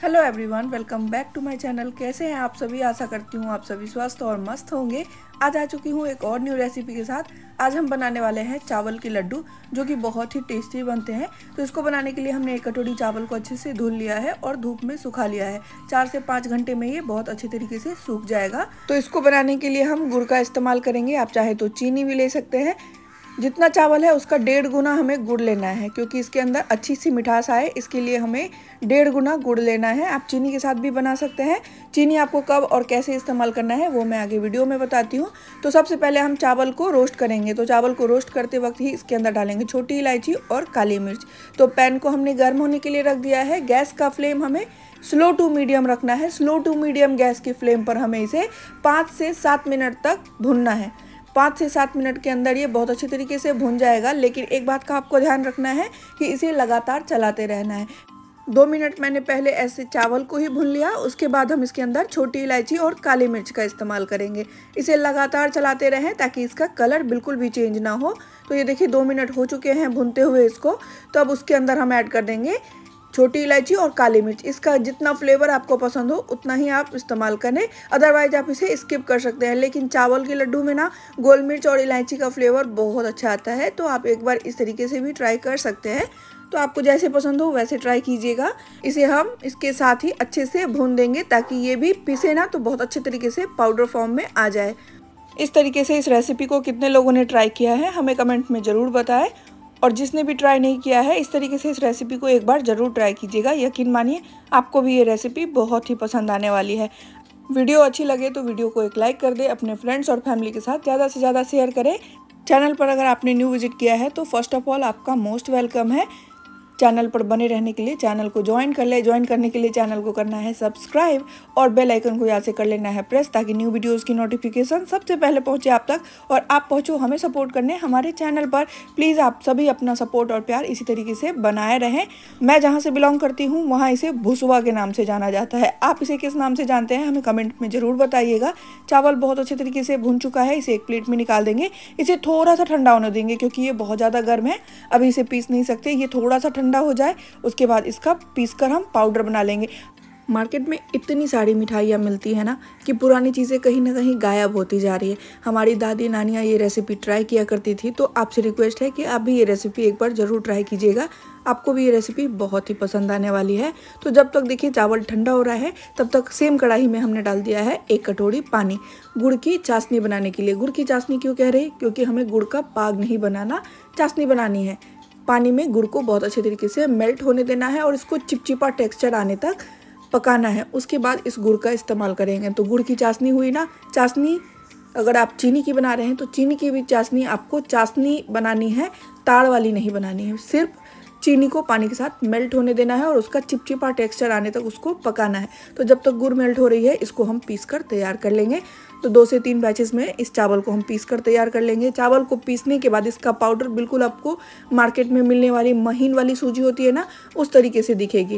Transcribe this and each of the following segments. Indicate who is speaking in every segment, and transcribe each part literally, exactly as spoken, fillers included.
Speaker 1: Hello everyone, welcome back to my channel. कैसे हैं आप सभी? आशा करती हूँ आप सभी स्वस्थ और मस्त होंगे। आज आ चुकी हूँ एक और न्यू रेसिपी के साथ। आज हम बनाने वाले हैं चावल के लड्डू, जो कि बहुत ही टेस्टी बनते हैं। तो इसको बनाने के लिए हमने एक कटोरी चावल को अच्छे से धुल लिया है और धूप में सुखा लिया है। चार से पाँच घंटे में ये बहुत अच्छे तरीके से सूख जाएगा। तो इसको बनाने के लिए हम गुड़ का इस्तेमाल करेंगे। आप चाहे तो चीनी भी ले सकते हैं। जितना चावल है उसका डेढ़ गुना हमें गुड़ लेना है, क्योंकि इसके अंदर अच्छी सी मिठास आए, इसके लिए हमें डेढ़ गुना गुड़ लेना है। आप चीनी के साथ भी बना सकते हैं। चीनी आपको कब और कैसे इस्तेमाल करना है वो मैं आगे वीडियो में बताती हूँ। तो सबसे पहले हम चावल को रोस्ट करेंगे। तो चावल को रोस्ट करते वक्त ही इसके अंदर डालेंगे छोटी इलायची और काली मिर्च। तो पैन को हमने गर्म होने के लिए रख दिया है। गैस का फ्लेम हमें स्लो टू मीडियम रखना है। स्लो टू मीडियम गैस की फ्लेम पर हमें इसे पाँच से सात मिनट तक भूनना है। पाँच से सात मिनट के अंदर ये बहुत अच्छे तरीके से भुन जाएगा। लेकिन एक बात का आपको ध्यान रखना है कि इसे लगातार चलाते रहना है। दो मिनट मैंने पहले ऐसे चावल को ही भून लिया, उसके बाद हम इसके अंदर छोटी इलायची और काली मिर्च का इस्तेमाल करेंगे। इसे लगातार चलाते रहें ताकि इसका कलर बिल्कुल भी चेंज ना हो। तो ये देखिए दो मिनट हो चुके हैं भूनते हुए इसको। तो अब उसके अंदर हम ऐड कर देंगे छोटी इलायची और काली मिर्च। इसका जितना फ्लेवर आपको पसंद हो उतना ही आप इस्तेमाल करें, अदरवाइज आप इसे स्किप कर सकते हैं। लेकिन चावल के लड्डू में ना गोल मिर्च और इलायची का फ्लेवर बहुत अच्छा आता है। तो आप एक बार इस तरीके से भी ट्राई कर सकते हैं। तो आपको जैसे पसंद हो वैसे ट्राई कीजिएगा। इसे हम इसके साथ ही अच्छे से भून देंगे ताकि ये भी पीसे ना तो बहुत अच्छे तरीके से पाउडर फॉर्म में आ जाए। इस तरीके से इस रेसिपी को कितने लोगों ने ट्राई किया है हमें कमेंट में ज़रूर बताएं। और जिसने भी ट्राई नहीं किया है इस तरीके से इस रेसिपी को एक बार ज़रूर ट्राई कीजिएगा। यकीन मानिए आपको भी ये रेसिपी बहुत ही पसंद आने वाली है। वीडियो अच्छी लगे तो वीडियो को एक लाइक कर दें। अपने फ्रेंड्स और फैमिली के साथ ज़्यादा से ज़्यादा शेयर करें। चैनल पर अगर आपने न्यू विजिट किया है तो फर्स्ट ऑफ ऑल आपका मोस्ट वेलकम है। चैनल पर बने रहने के लिए चैनल को ज्वाइन कर ले। ज्वाइन करने के लिए चैनल को करना है सब्सक्राइब और बेल आइकन को याद से कर लेना है प्रेस, ताकि न्यू वीडियोस की नोटिफिकेशन सबसे पहले पहुंचे आप तक और आप पहुंचो हमें सपोर्ट करने हमारे चैनल पर। प्लीज़ आप सभी अपना सपोर्ट और प्यार इसी तरीके से बनाए रहें। मैं जहां से बिलोंग करती हूं वहां इसे भुसवा के नाम से जाना जाता है। आप इसे किस नाम से जानते हैं हमें कमेंट में ज़रूर बताइएगा। चावल बहुत अच्छे तरीके से भुन चुका है। इसे एक प्लेट में निकाल देंगे। इसे थोड़ा सा ठंडा होने देंगे क्योंकि ये बहुत ज़्यादा गर्म है। अभी इसे पीस नहीं सकते, ये थोड़ा सा ठंडा हो जाए उसके बाद इसका पीस कर हम पाउडर बना लेंगे। मार्केट में इतनी सारी मिठाइयाँ मिलती है ना कि पुरानी चीज़ें कहीं ना कहीं गायब होती जा रही है। हमारी दादी नानियाँ ये रेसिपी ट्राई किया करती थी। तो आपसे रिक्वेस्ट है कि आप भी ये रेसिपी एक बार ज़रूर ट्राई कीजिएगा। आपको भी ये रेसिपी बहुत ही पसंद आने वाली है। तो जब तक देखिए चावल ठंडा हो रहा है तब तक सेम कढ़ाई में हमने डाल दिया है एक कटोरी पानी गुड़ की चाशनी बनाने के लिए। गुड़ की चाशनी क्यों कह रहे हैं? क्योंकि हमें गुड़ का पाग नहीं बनाना, चाशनी बनानी है। पानी में गुड़ को बहुत अच्छे तरीके से मेल्ट होने देना है और इसको चिपचिपा टेक्सचर आने तक पकाना है। उसके बाद इस गुड़ का इस्तेमाल करेंगे। तो गुड़ की चाशनी हुई ना। चाशनी अगर आप चीनी की बना रहे हैं तो चीनी की भी चाशनी आपको चाशनी बनानी है, ताड़ वाली नहीं बनानी है। सिर्फ चीनी को पानी के साथ मेल्ट होने देना है और उसका चिपचिपा टेक्सचर आने तक उसको पकाना है। तो जब तक गुड़ मेल्ट हो रही है इसको हम पीस कर तैयार कर लेंगे। तो दो से तीन बैचेस में इस चावल को हम पीस कर तैयार कर लेंगे। चावल को पीसने के बाद इसका पाउडर बिल्कुल आपको मार्केट में मिलने वाली महीन वाली सूजी होती है ना, उस तरीके से दिखेगी।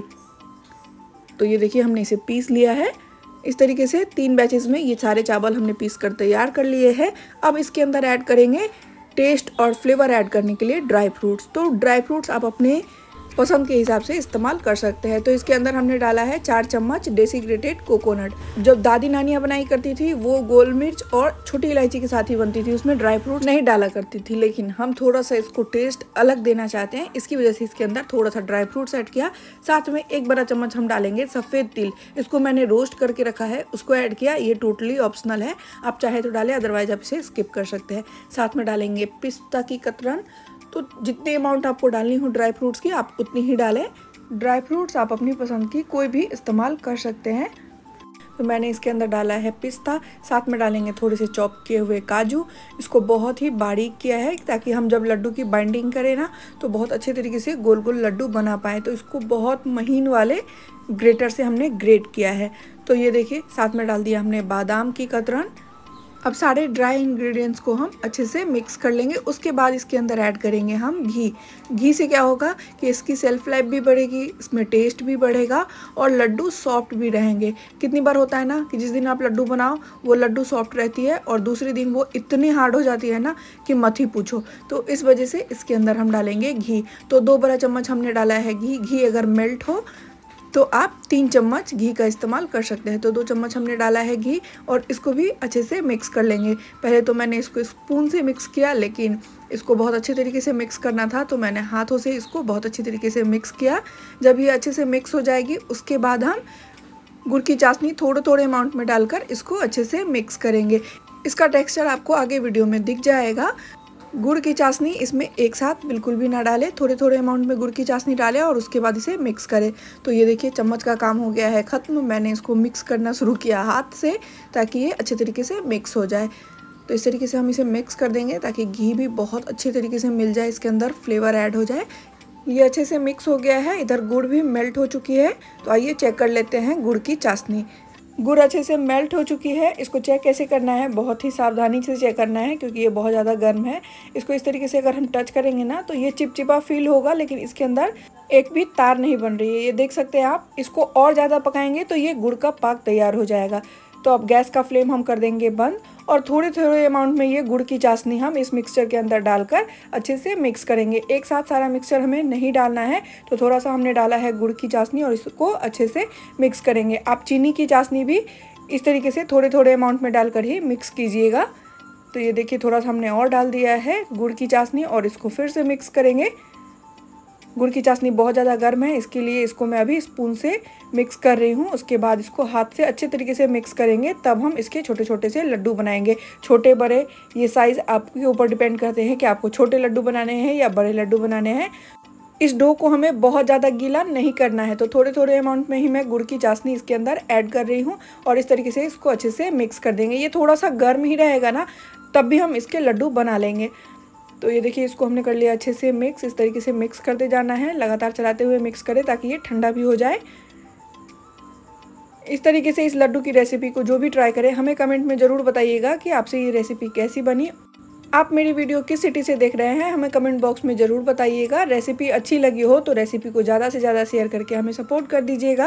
Speaker 1: तो ये देखिए हमने इसे पीस लिया है। इस तरीके से तीन बैचेस में ये सारे चावल हमने पीस कर तैयार कर लिए हैं। अब इसके अंदर ऐड करेंगे टेस्ट और फ्लेवर ऐड करने के लिए ड्राई फ्रूट्स। तो ड्राई फ्रूट्स आप अपने पसंद के हिसाब से इस्तेमाल कर सकते हैं। तो इसके अंदर हमने डाला है चार चम्मच डेसिग्रेटेड कोकोनट। जब दादी नानियाँ बनाई करती थी वो गोल मिर्च और छोटी इलायची के साथ ही बनती थी, उसमें ड्राई फ्रूट नहीं डाला करती थी। लेकिन हम थोड़ा सा इसको टेस्ट अलग देना चाहते हैं, इसकी वजह से इसके अंदर थोड़ा सा ड्राई फ्रूट्स ऐड किया। साथ में एक बड़ा चम्मच हम डालेंगे सफ़ेद तिल। इसको मैंने रोस्ट करके रखा है, उसको ऐड किया। ये टोटली ऑप्शनल है, आप चाहे तो डालें, अदरवाइज आप इसे स्किप कर सकते हैं। साथ में डालेंगे पिस्ता की कतरन। तो जितनी अमाउंट आपको डालनी हो ड्राई फ्रूट्स की आप उतनी ही डालें। ड्राई फ्रूट्स आप अपनी पसंद की कोई भी इस्तेमाल कर सकते हैं। तो मैंने इसके अंदर डाला है पिस्ता। साथ में डालेंगे थोड़े से चॉप किए हुए काजू। इसको बहुत ही बारीक किया है ताकि हम जब लड्डू की बाइंडिंग करें ना तो बहुत अच्छे तरीके से गोल गोल लड्डू बना पाए। तो इसको बहुत महीन वाले ग्रेटर से हमने ग्रेट किया है। तो ये देखिए साथ में डाल दिया हमने बादाम की कतरन। अब सारे ड्राई इंग्रेडिएंट्स को हम अच्छे से मिक्स कर लेंगे। उसके बाद इसके अंदर ऐड करेंगे हम घी। घी से क्या होगा कि इसकी सेल्फ लाइफ भी बढ़ेगी, इसमें टेस्ट भी बढ़ेगा और लड्डू सॉफ्ट भी रहेंगे। कितनी बार होता है ना कि जिस दिन आप लड्डू बनाओ वो लड्डू सॉफ्ट रहती है और दूसरे दिन वो इतनी हार्ड हो जाती है ना कि मत ही पूछो। तो इस वजह से इसके अंदर हम डालेंगे घी। तो दो बड़ा चम्मच हमने डाला है घी। घी अगर मेल्ट हो तो आप तीन चम्मच घी का इस्तेमाल कर सकते हैं। तो दो चम्मच हमने डाला है घी और इसको भी अच्छे से मिक्स कर लेंगे। पहले तो मैंने इसको स्पून से मिक्स किया, लेकिन इसको बहुत अच्छे तरीके से मिक्स करना था तो मैंने हाथों से इसको बहुत अच्छी तरीके से मिक्स किया। जब ये अच्छे से मिक्स हो जाएगी उसके बाद हम गुड़ की चाशनी थोड़े थोड़े अमाउंट में डालकर इसको अच्छे से मिक्स करेंगे। इसका टेक्सचर आपको आगे वीडियो में दिख जाएगा। गुड़ की चाशनी इसमें एक साथ बिल्कुल भी ना डालें, थोड़े थोड़े अमाउंट में गुड़ की चाशनी डालें और उसके बाद इसे मिक्स करें। तो ये देखिए चम्मच का काम हो गया है ख़त्म। मैंने इसको मिक्स करना शुरू किया हाथ से ताकि ये अच्छे तरीके से मिक्स हो जाए। तो इस तरीके से हम इसे मिक्स कर देंगे ताकि घी भी बहुत अच्छे तरीके से मिल जाए, इसके अंदर फ्लेवर ऐड हो जाए। ये अच्छे से मिक्स हो गया है, इधर गुड़ भी मेल्ट हो चुकी है। तो आइए चेक कर लेते हैं गुड़ की चाशनी। गुड़ अच्छे से मेल्ट हो चुकी है। इसको चेक कैसे करना है, बहुत ही सावधानी से चेक करना है क्योंकि ये बहुत ज़्यादा गर्म है। इसको इस तरीके से अगर हम टच करेंगे ना तो ये चिपचिपा फील होगा, लेकिन इसके अंदर एक भी तार नहीं बन रही है। ये देख सकते हैं आप। इसको और ज़्यादा पकाएंगे तो ये गुड़ का पाक तैयार हो जाएगा। तो अब गैस का फ्लेम हम कर देंगे बंद और थोड़े थोड़े अमाउंट में ये गुड़ की चाशनी हम इस मिक्सचर के अंदर डालकर अच्छे से मिक्स करेंगे। एक साथ सारा मिक्सचर हमें नहीं डालना है, तो थोड़ा सा हमने डाला है गुड़ की चाशनी और इसको अच्छे से मिक्स करेंगे। आप चीनी की चाशनी भी इस तरीके से थोड़े थोड़े अमाउंट में डालकर ही मिक्स कीजिएगा। तो ये देखिए थोड़ा सा हमने और डाल दिया है गुड़ की चाशनी और इसको फिर से मिक्स करेंगे। गुड़ की चाशनी बहुत ज़्यादा गर्म है, इसके लिए इसको मैं अभी स्पून से मिक्स कर रही हूँ। उसके बाद इसको हाथ से अच्छे तरीके से मिक्स करेंगे, तब हम इसके छोटे छोटे से लड्डू बनाएंगे। छोटे बड़े ये साइज़ आपके ऊपर डिपेंड करते हैं कि आपको छोटे लड्डू बनाने हैं या बड़े लड्डू बनाने हैं। इस डो को हमें बहुत ज़्यादा गीला नहीं करना है, तो थोड़े थोड़े अमाउंट में ही मैं गुड़ की चाशनी इसके अंदर ऐड कर रही हूँ और इस तरीके से इसको अच्छे से मिक्स कर देंगे। ये थोड़ा सा गर्म ही रहेगा ना, तब भी हम इसके लड्डू बना लेंगे। तो ये देखिए इसको हमने कर लिया अच्छे से मिक्स। इस तरीके से मिक्स करते जाना है, लगातार चलाते हुए मिक्स करें ताकि ये ठंडा भी हो जाए। इस तरीके से इस लड्डू की रेसिपी को जो भी ट्राई करें हमें कमेंट में ज़रूर बताइएगा कि आपसे ये रेसिपी कैसी बनी। आप मेरी वीडियो किस सिटी से देख रहे हैं हमें कमेंट बॉक्स में ज़रूर बताइएगा। रेसिपी अच्छी लगी हो तो रेसिपी को ज़्यादा से ज़्यादा शेयर करके हमें सपोर्ट कर दीजिएगा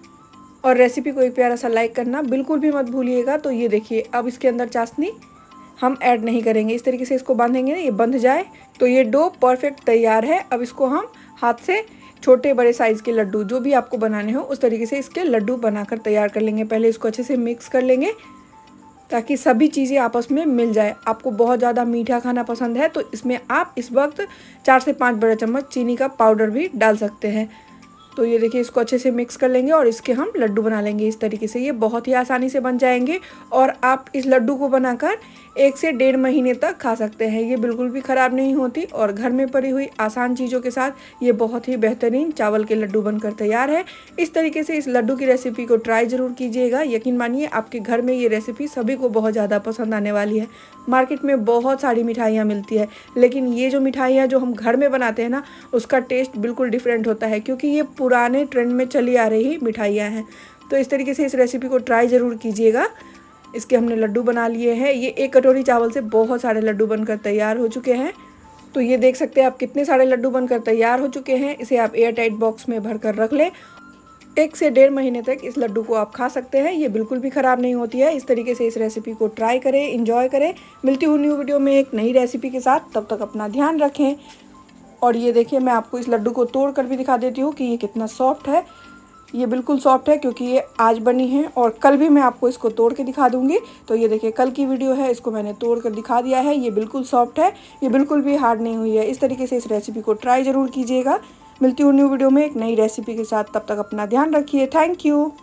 Speaker 1: और रेसिपी को एक प्यारा सा लाइक करना बिल्कुल भी मत भूलिएगा। तो ये देखिए अब इसके अंदर चाशनी हम ऐड नहीं करेंगे, इस तरीके से इसको बांधेंगे, ये बंध जाए तो ये डो परफेक्ट तैयार है। अब इसको हम हाथ से छोटे बड़े साइज़ के लड्डू जो भी आपको बनाने हो उस तरीके से इसके लड्डू बनाकर तैयार कर लेंगे। पहले इसको अच्छे से मिक्स कर लेंगे ताकि सभी चीज़ें आपस में मिल जाए। आपको बहुत ज़्यादा मीठा खाना पसंद है तो इसमें आप इस वक्त चार से पाँच बड़ा चम्मच चीनी का पाउडर भी डाल सकते हैं। तो ये देखिए इसको अच्छे से मिक्स कर लेंगे और इसके हम लड्डू बना लेंगे इस तरीके से। ये बहुत ही आसानी से बन जाएंगे और आप इस लड्डू को बनाकर एक से डेढ़ महीने तक खा सकते हैं। ये बिल्कुल भी ख़राब नहीं होती और घर में पड़ी हुई आसान चीज़ों के साथ ये बहुत ही बेहतरीन चावल के लड्डू बनकर तैयार है। इस तरीके से इस लड्डू की रेसिपी को ट्राई ज़रूर कीजिएगा। यकीन मानिए आपके घर में ये रेसिपी सभी को बहुत ज़्यादा पसंद आने वाली है। मार्केट में बहुत सारी मिठाइयाँ मिलती है, लेकिन ये जो मिठाइयाँ जो हम घर में बनाते हैं ना उसका टेस्ट बिल्कुल डिफरेंट होता है क्योंकि ये पुराने ट्रेंड में चली आ रही मिठाइयाँ हैं। तो इस तरीके से इस रेसिपी को ट्राई ज़रूर कीजिएगा। इसके हमने लड्डू बना लिए हैं। ये एक कटोरी चावल से बहुत सारे लड्डू बनकर तैयार हो चुके हैं। तो ये देख सकते हैं आप कितने सारे लड्डू बनकर तैयार हो चुके हैं। इसे आप एयर टाइट बॉक्स में भर कर रख लें। एक से डेढ़ महीने तक इस लड्डू को आप खा सकते हैं, ये बिल्कुल भी ख़राब नहीं होती है। इस तरीके से इस रेसिपी को ट्राई करें, इंजॉय करें। मिलती हूँ न्यू वीडियो में एक नई रेसिपी के साथ, तब तक अपना ध्यान रखें। और ये देखिए मैं आपको इस लड्डू को तोड़ कर भी दिखा देती हूँ कि ये कितना सॉफ्ट है। ये बिल्कुल सॉफ्ट है क्योंकि ये आज बनी है और कल भी मैं आपको इसको तोड़ के दिखा दूंगी। तो ये देखिए कल की वीडियो है, इसको मैंने तोड़ कर दिखा दिया है। ये बिल्कुल सॉफ्ट है, ये बिल्कुल भी हार्ड नहीं हुई है। इस तरीके से इस रेसिपी को ट्राई ज़रूर कीजिएगा। मिलती हूँ न्यू वीडियो में एक नई रेसिपी के साथ, तब तक अपना ध्यान रखिए। Thank you.